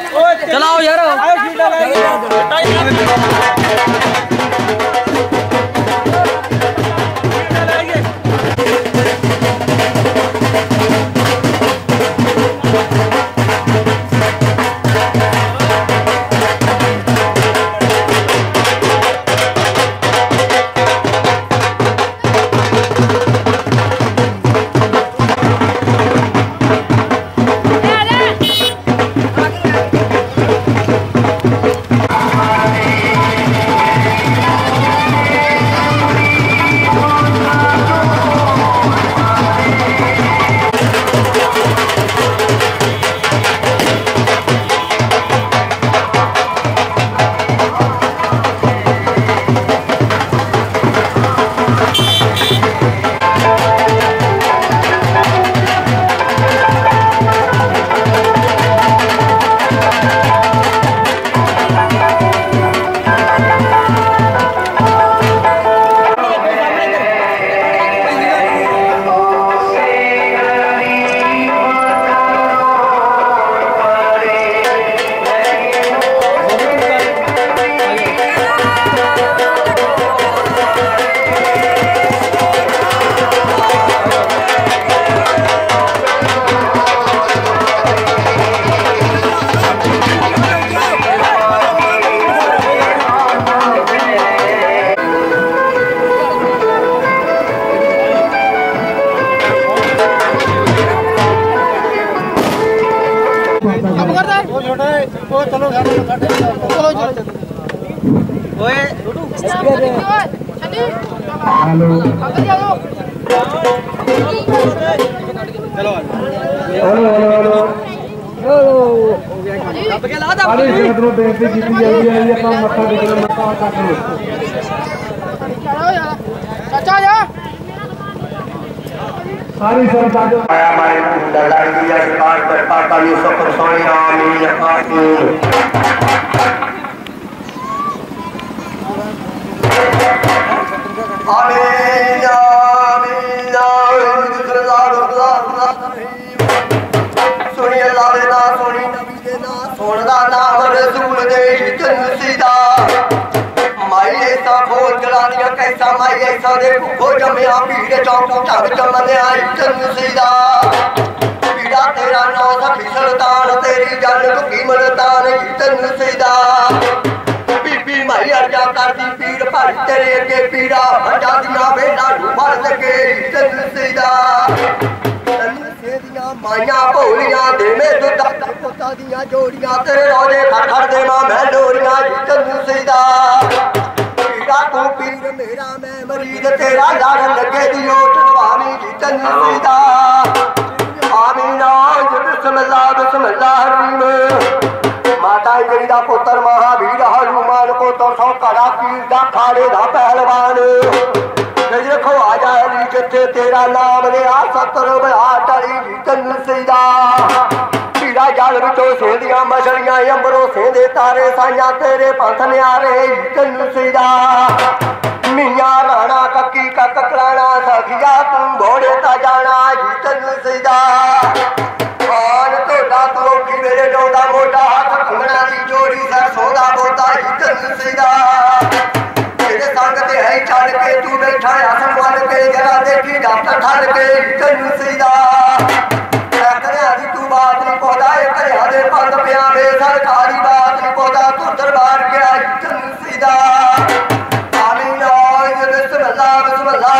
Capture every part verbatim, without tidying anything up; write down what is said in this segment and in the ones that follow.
चलाओ यार चलो सारी सरकार हमारे लड़ाई की सरकार पर पापा ने सफर सोनी आमीन आमीन आमीन आमीन सोनी अल्लाह दे ना सोनी नबी दे ना सोन दा नाम रसूल दे जन सीधा माई ऐसा खोल चलानिया कैसा माई ऐसा दे भूखो जमिया पीड़े चौक चढ़ चमने आई जन सीधा पीड़ा तेरा नौ सफी सुल्तान तेरी जन की मलतान जन सीधा बीबी माई अर्जा करती पीड़ पर तेरे के पीड़ा भजा दिया बेटा डूबा लगे जन सीधा माइया भोलियां दे में दुदा पोता दिया जोड़ियां तेरे रोजे खड़ खड़ दे मां मैं डोरियां जन सीधा पीड़ा तू पीर मेरा मैं मरीद तेरा लड़ लगे दियो तलवारी जन सीधा आमीन बिस्मिल्लाह बिस्मिल्लाह हरीम माता इंद्री दा पुत्र महावीर हनुमान को तो सौ कड़ा पीर दा खाड़े दा पहलवान देखो आजा अली जिथे तेरा नाम ले आ सतर बड़ा टली जन सीधा पीड़ा जल विचों सेंदियां मछलियां अंबरों सेंदे तारे साइयां तेरे पंथ न्यारे जन सीधा मियां राणा कक्की कक कलाना सखिया तू घोड़े ता जाना जन सीधा आन तोड़ा तो की मेरे डोदा मोटा हाथ कंगना दी जोड़ी सरसों दा बोता जन सीधा तेरे संग ते है चढ़ के तू बैठा आसन वाल के जरा देखी डॉक्टर ठाड़ के जन सीधा करे आदि तू बात नहीं पौधा करे हरे पद प्या दे सरकारी बात नहीं पौधा तू दरबार के आई जन सीधा आमीन बिस्मिल्लाह बिस्मिल्लाह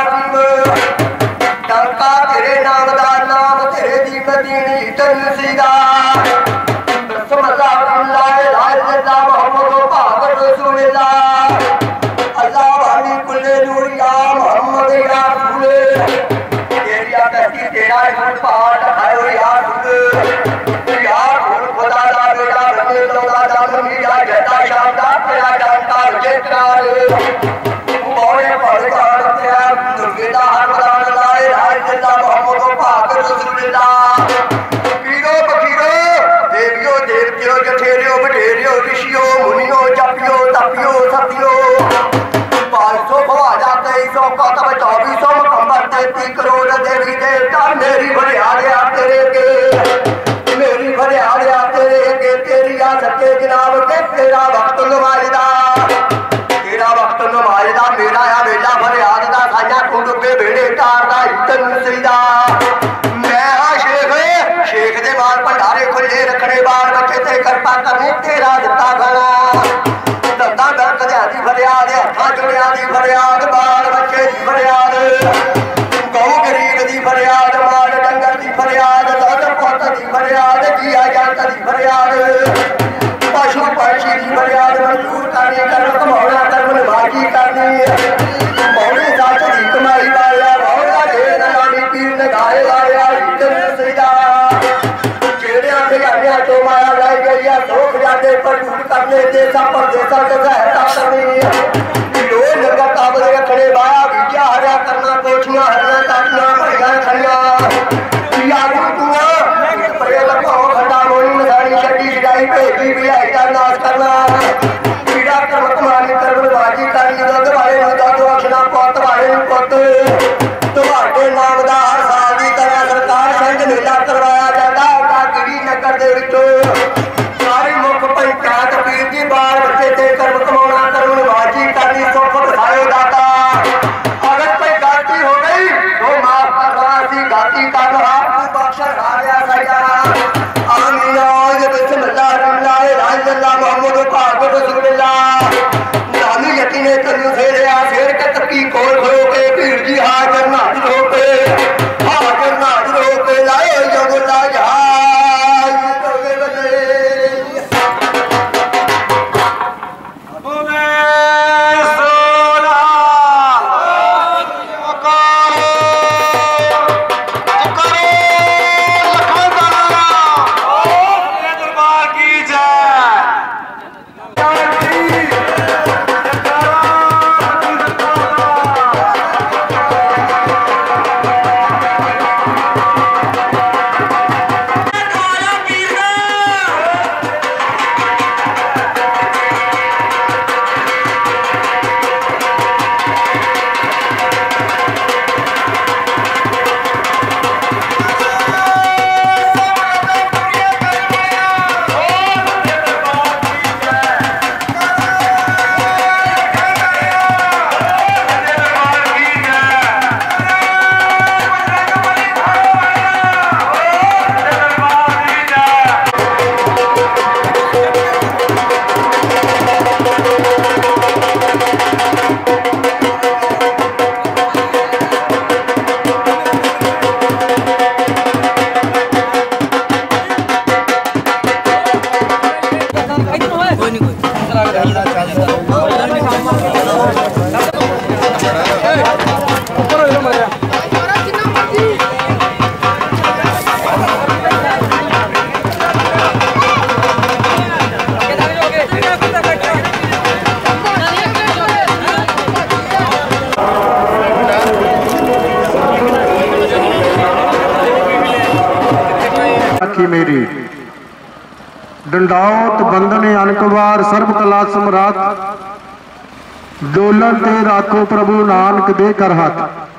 डंका तेरे नाम दा नाम तेरे दी मदीनी जन सीधा बिस्मिल्लाह ला इलाहा इल्लल्लाह मुहम्मदुर पाक रसूलुल्लाह अल्लाह वाली कुल्ले नूरिया मोहम्मद या रसूल तेरिया कहती तेरा हर पाठ है या रसूल या रसूल खुदा दा बेटा बने लोगा दा मिया जता शादा तेरा जानता जेकार मोए परगार तेरा दुर्गेदा हरदान ला इलाहा इल्लल्लाह मोहम्मद पाक रसूलुल्लाह पीरो फकीरो देवियो देवतियो जठेरियो बडेरियो ऋषियो मुनियो जपियो तपियो सतियो चौबीस सौ कंबर तैतीस करोड़ देवी देवता मेरी भरियालिया तेरे के मेरी भरियालिया तेरे के तेरी आस सच्चे जनाब के तेरा वक्त नमाजदा तेरा वक्त नमाजदा मेरा आ बेटा फरियाद दा साया तू डुबे बेड़े तारदा इतन सईदा मैं हाँ शेख शेख दे बाल भंडारे खुले रखने बाल बच्चे ते कृपा करनी तेरा दिता खाना दंदा दर्द दी फरियाद हथा जुड़िया दी फरियाद बाल बच्चे दी फरियाद गौ गरीब दी फरियाद माल डंगर दी फरियाद दुध पुत दी फरियाद जिया जंत दी फरियाद पशु पंछी दी फरियाद मजबूर करनी कर्म कमाना कर्म नमाजी करनी मौली सच दी कमाई वाला मौला दे नानी पीर नगाए वाला इतन सईदा जेड़िया खजानिया चो माया लाई गई है सोख जाते पर झूठ करने देसा परदेसा के सहायता करनी लो नगर ताबले रखने बाया बीजा हरिया करना कोठियां हरिया काटना भरिया खड़िया याद तूआ परे लगो खंडा मोई मसानी छड्डी छडाई भेजी भी आई दा नाश करना पीड़ा कर्म कमानी कर्म बाजी करनी दुध वाले नु दुध अखना पुत वाले नु पुत तुहाडे नाम दा हर साल दी तरह सरकार संघ मेला करवाया जाता कागड़ी नगर दे विचों सारी मुख पंचायत पीर जी बाल बच्चे ते कर्म कमाना कर्म बाजी करनी सुख बसाए दाता अगर कोई गलती हो गई तो माफ करना सी गलती कर आपको बख्शर हारिया सजा आमीन औज बिस्मिल्लाह अल्लाह राज़ल्लाह मोहम्मद पाक रसूलुल्लाह नामी यकीने तन्नू फेरिया फेर के तकी कोल खड़ो के पीर जी हाजिर नाजिर हो के हाजिर नाजिर हो के लाए जगुल्ला जहाज तोगे बने बोले सोना मकारो करो लखन दाना मेरे दरबार की जय मेरी डंडाओत बंदने अनकवार सर्व कला सम्राट डोलन ते राखो प्रभु नानक दे कर हाथ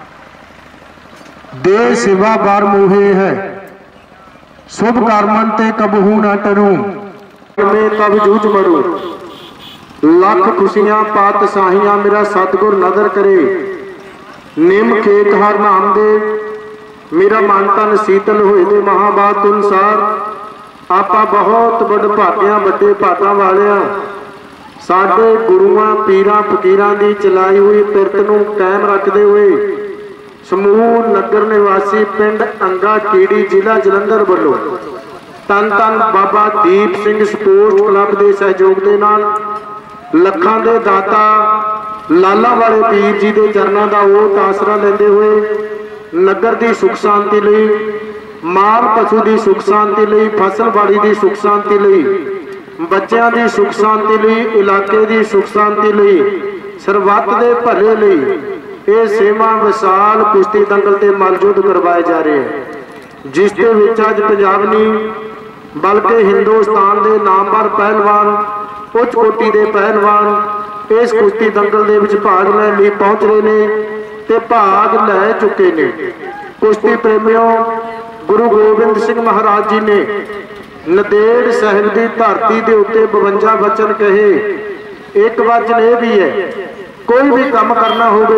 दे सिवा बार मोहे है शुभ कर्मन ते कबहू न टरू मैं तब जूझ मरू लख खुशियां पातशाहियां मेरा सतगुर नदर करे निम खेत हर नाम दे मेरा मन तन शीतल होए दे महाबात अनुसार आपा बहुत बड़ भाग्या बड़े भागा वालिया साडे गुरुआं पीरां फकीरां दी चलाई हुई पिरत नूं कायम रखते हुए समूह नगर निवासी पिंड अंगा कीड़ी जिला जलंधर वालों तन तन बाबा दीप सिंह स्पोर्ट्स क्लब के सहयोग के नाल लखां दे दाता लाला वाले पीर जी के चरणों का ओट आसरा लेंदे हुए नगर की सुख शांति लई माल पशु की सुख शांति लई फसलबाड़ी की सुख शांति लई बच्चों की सुख शांति लई इलाके की सुख शांति लई सरबत के भले लई ये सेवा विशाल कुश्ती दंगल ते मौजूद करवाए जा रहे हैं जिसके विच अज पंजाब नहीं बल्कि हिंदुस्तान के नामवर पहलवान उच्च कोटि के पहलवान इस कुश्ती दंगल दे विच भाग लैण लई पहुंच रहे हैं ते भाग लै चुके ने। कुश्ती प्रेमियों गुरु गोबिंद सिंह महाराज जी ने नदेड़ साहिब की धरती के उत्ते बवंजा वचन कहे। एक वचन यह भी है, कोई भी काम करना होवे,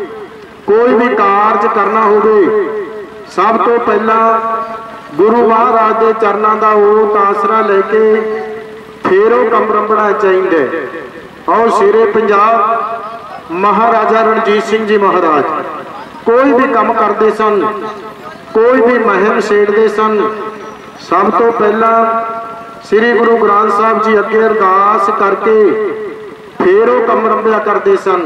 कोई भी कार्य करना होवे, सब तो पहला गुरु महाराज के चरणों का ओट आसरा लेके फिर वो काम रंभना चाहिए। और शेरे पंजाब महाराजा रणजीत सिंह जी महाराज कोई भी काम करते सन, कोई भी मुहिम छेड़ते सन, सब तो पहला श्री गुरु ग्रंथ साहब जी अगे अरदास करके फिर वो काम रंभिया करते सन।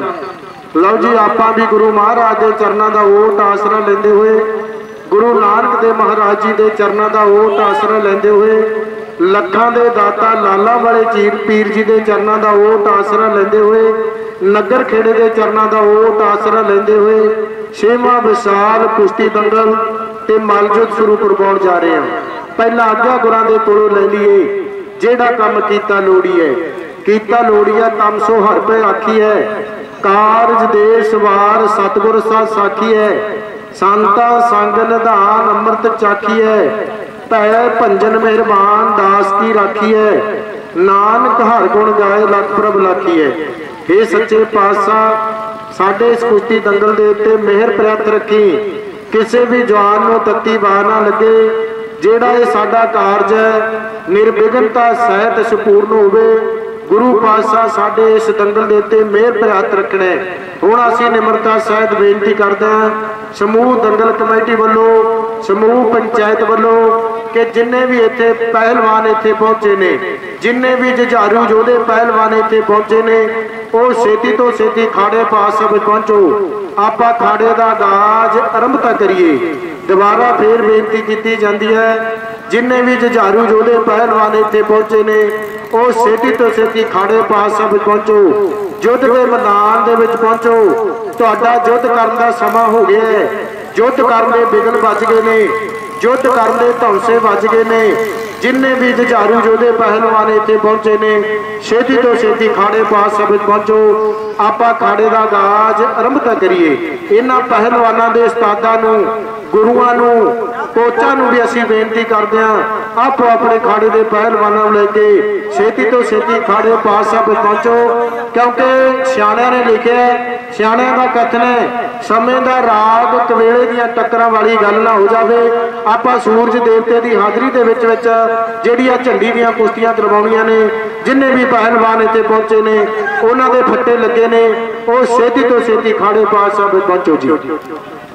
लो जी, आपां भी गुरु महाराज के चरणों का ओट आसरा लेंदे हुए, गुरु नानक देव महाराज जी के चरणों का ओट आसरा लेंदे हुए, लखां दे दाता लाला वाले चीर पीर जी के चरणों का ओट आसरा लेंदे हुए, नगर खेड़े के चरणों का ओट आसरा लेंदे हुए छेवां विशाल कुश्ती दंगल ते मलजुद्ध शुरू करवाउण जा रहे हैं। पहला आग्या गुरां दे कोलों ले लीए, जेड़ा काम कीता लोड़ी है, कीता लोड़ी है तम सो हर पे आखी है, कारज देश वार सतगुर सा साखी है, संता संग निधान अमृत चाखी है, पै भंजन मेहरबान दास की राखी है, नानक हर गुण गाए लख प्रभ लाखी है। हे सच्चे पातशाह, साडे इस कुश्ती दंगल दे उत्ते मेहर प्रयत रखी, किसी भी जवान नूं तत्ती बाह ना लगे, जेड़ा ये साडा कारज है निर्विघनता सहित संपूर्ण होवे। गुरु पातशाह साडे इस दंगल दे उत्ते मेहर प्रयत रखने। हुण असीं निमरता सहित बेनती करते हैं समूह दंगल कमेटी वालों, समूह पंचायत वालों कि जिन्ने भी इत्थे पहलवान इत्थे पहुंचे ने, जिन्ने भी जुझारू योधे पहलवान इत्थे पहुंचे ने, वो छेती तो छेती खाड़े पास सब पहुंचो। आपां खाड़े का आगाज आरंभता करिए। दोबारा फिर बेनती की जाती है, जिन्ने भी जुझारू योधे पहलवान इत्थे पहुंचे ने, वो छेती तो छेती खाड़े पास सब पहुंचो। युद्ध के मैदान दे विच पहुंचो। तुहाडा युद्ध करन दा समां हो गया है। युद्ध करन दे बिगल बज गए ने, युद्ध करन दे धौंसे बज गए ने। जिन्ने भी जुझारू योधे पहलवान इत्थे पहुंचे ने, छेती तो छेती खाड़े पास सब पहुंचो। आपां खाड़े का आगाज आरंभता करिए। इन्हां पहलवानां दे उस्तादां नूं, गुरुआं नूं, कोचां नूं भी असीं बेनती करदे हां, आपो अपने खाड़े के पहलवानों लेके छेती तो छेती खाड़े पास सब पहुंचो। क्योंकि सियाणियां ने लिखिया, सियाणियां दा कथन है, समय का राग कवेले दीयां टक्करां वाली गल ना हो जाए। आपां सूरज देवते की हाजरी दे विच विच ਜਿਹੜੀਆਂ ਝੰਡੀ ਦੀਆਂ ਕੁਸ਼ਤੀਆਂ ਕਰਵਾਉਣੀਆਂ ਨੇ, जिन्ने भी पहलवान इत्थे पहुंचे ने, उन्हां दे फट्टे लगे ने, ਉਹ ਛੇਤੀ ਤੋਂ ਛੇਤੀ ਖਾੜੇ ਪਾਸ सब पहुंचो जी।